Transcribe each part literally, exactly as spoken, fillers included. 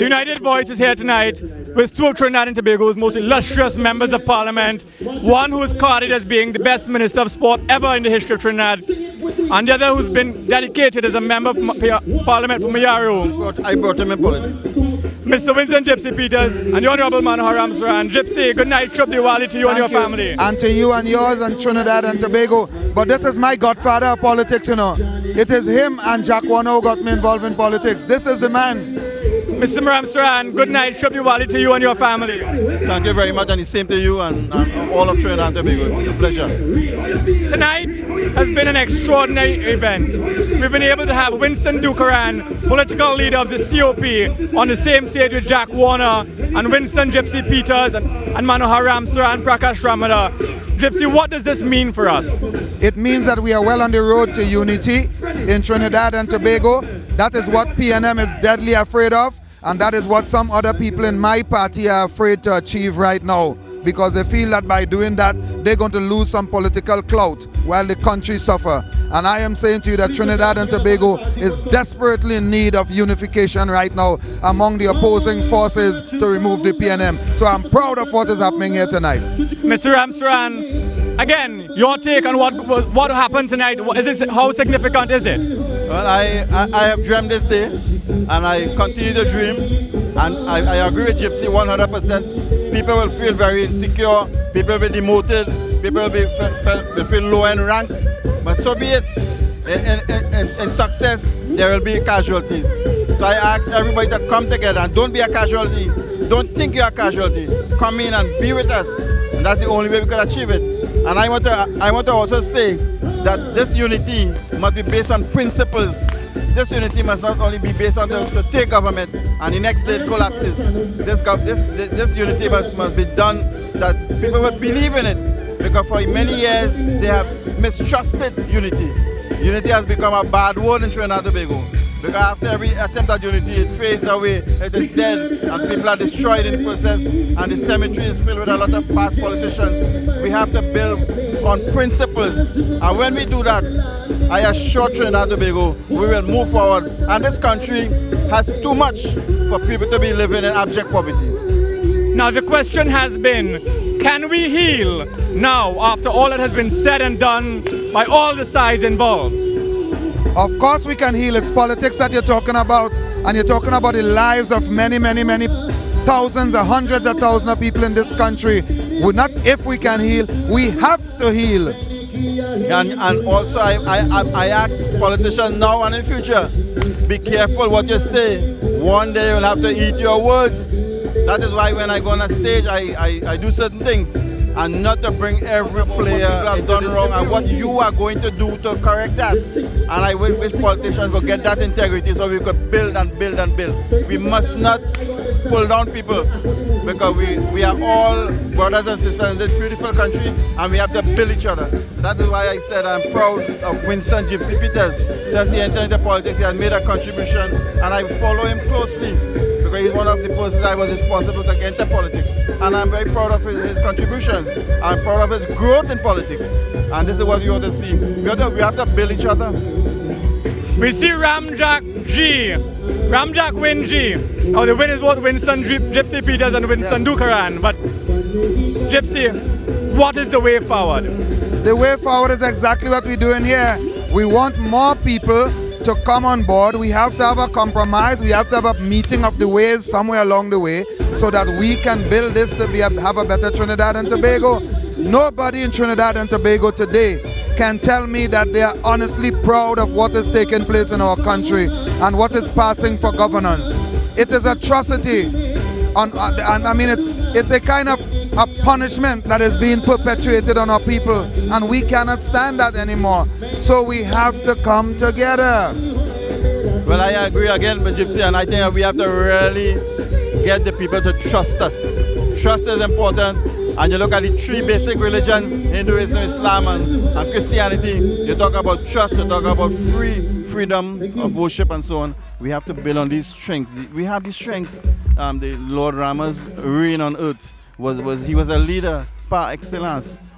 The United Voice is here tonight with two of Trinidad and Tobago's most illustrious members of Parliament, one who is carded as being the best Minister of Sport ever in the history of Trinidad, and the other who's been dedicated as a member of Parliament for Mayaro. I brought him in politics. Mister Winston Gypsy Peters and the Honorable Manohar Ramsaran. Gypsy, good night, Shub Diwali to you Thank and your you. family. And to you and yours and Trinidad and Tobago. But this is my godfather of politics, you know. It is him and Jack Warner who got me involved in politics. This is the man. Mister Ramsaran, good night, Shub Diwali to you and your family. Thank you very much, and the same to you and, and all of Trinidad and Tobago. It's a pleasure. Tonight has been an extraordinary event. We've been able to have Winston Dukaran, political leader of the C O P, on the same stage with Jack Warner and Winston Gypsy Peters and, and Manohar Ramsaran, Prakash Ramada. Gypsy, what does this mean for us? It means that we are well on the road to unity in Trinidad and Tobago. That is what P N M is deadly afraid of, and that is what some other people in my party are afraid to achieve right now, because they feel that by doing that, they're going to lose some political clout while the country suffer. And I am saying to you that Trinidad and Tobago is desperately in need of unification right now among the opposing forces to remove the P N M. So I'm proud of what is happening here tonight. Mister Ramsaran, again, your take on what what happened tonight. Is it, how significant is it? Well, I, I, I have dreamed this day, and I continue to dream, and I, I agree with Gypsy one hundred percent. People will feel very insecure, people will be demoted, people will, be, feel, will feel low in ranks, but so be it. In, in, in, in success, there will be casualties. So I ask everybody to come together and don't be a casualty. Don't think you're a casualty. Come in and be with us, and that's the only way we can achieve it. And I want to, I want to also say that this unity must be based on principles. This unity must not only be based on the, to take government and the next day it collapses. This, this, this unity must, must be done that people will believe in it, because for many years they have mistrusted unity. Unity has become a bad word in Trinidad and Tobago, because after every attempt at unity it fades away, it is dead, and people are destroyed in the process, and the cemetery is filled with a lot of past politicians. We have to build on principles, and when we do that, I assure Trinidad and Tobago we will move forward. And this country has too much for people to be living in abject poverty. Now the question has been, can we heal now after all that has been said and done by all the sides involved? Of course we can heal. It's politics that you're talking about, and you're talking about the lives of many, many, many thousands or hundreds of thousands of people in this country. We not if we can heal, we have to heal. And, and also I, I, I ask politicians now and in future, be careful what you say. One day you'll have to eat your words. That is why when I go on a stage, I, I, I do certain things, and not to bring every player have done wrong and what you are going to do to correct that. And I wish politicians will get that integrity so we could build and build and build. We must not pull down people, because we, we are all brothers and sisters in this beautiful country, and we have to build each other. That is why I said I'm proud of Winston Gypsy Peters. Since he entered into politics, he has made a contribution, and I follow him closely, because he's one of the persons I was responsible to get into politics. And I'm very proud of his, his contributions. I'm proud of his growth in politics. And this is what we want to see. We have to, we have to build each other. We see Ramjack G, Ramjack Win G. Now the win is both Winston Gypsy Peters and Winston yeah. Dukaran. But Gypsy, what is the way forward? The way forward is exactly what we're doing here. We want more people to come on board. We have to have a compromise. We have to have a meeting of the ways somewhere along the way, so that we can build this to be a, have a better Trinidad and Tobago. Nobody in Trinidad and Tobago today can tell me that they are honestly proud of what is taking place in our country and what is passing for governance. It is atrocity. On, uh, and I mean, it's, it's a kind of a punishment that is being perpetuated on our people, and we cannot stand that anymore. So we have to come together. Well, I agree again with Gypsy, and I think we have to really get the people to trust us. Trust is important, and you look at the three basic religions, Hinduism, Islam, and, and Christianity, you talk about trust, you talk about free freedom of worship and so on. We have to build on these strengths. We have these strengths. Um, the Lord Rama's reign on earth was, was he was a leader par excellence.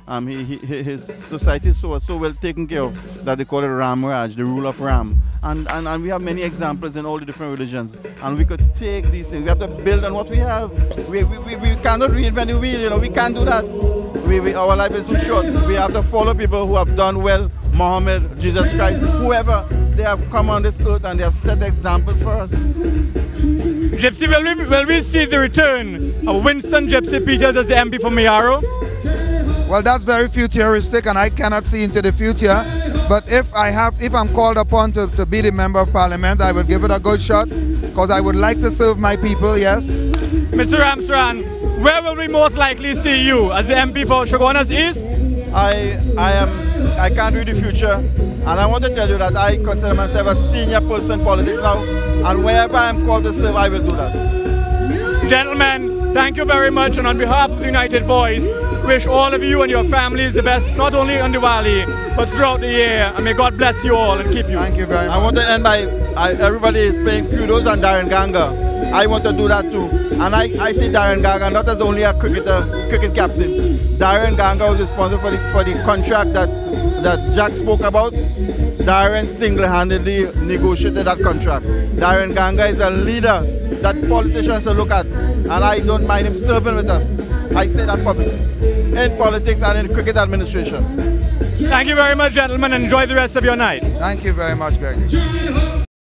Um, he, he, his society is so, so well taken care of that they call it Ram Raj, the rule of Ram. And, and, and we have many examples in all the different religions. And we could take these things. We have to build on what we have. We, we, we, we cannot reinvent the wheel, you know, we can't do that. We, we, our life is too short. We have to follow people who have done well, Muhammad, Jesus Christ, whoever. They have come on this earth and they have set examples for us. Gypsy, will we, will we see the return of Winston Gypsy Peters as the M P for Mayaro? Well, that's very futuristic and I cannot see into the future. But if I have, if I'm called upon to, to be the member of parliament, I will give it a good shot because I would like to serve my people, yes. Mister Ramsaran, where will we most likely see you as the M P for Chaguanas East? I, I am, I can't read the future, and I want to tell you that I consider myself a senior person in politics now, and wherever I am called to serve, I will do that. Gentlemen, thank you very much, and on behalf of the United Voice, wish all of you and your families the best, not only on Diwali, but throughout the year, and may God bless you all and keep you. Thank you very much. I want to end by, I, everybody is paying kudos on Darren Ganga. I want to do that too. And I, I see Darren Ganga not as only a cricketer, cricket captain. Darren Ganga was responsible for the, for the contract that, that Jack spoke about. Darren single-handedly negotiated that contract. Darren Ganga is a leader that politicians should look at. And I don't mind him serving with us. I say that publicly. In politics and in cricket administration. Thank you very much, gentlemen. Enjoy the rest of your night. Thank you very much, Greg.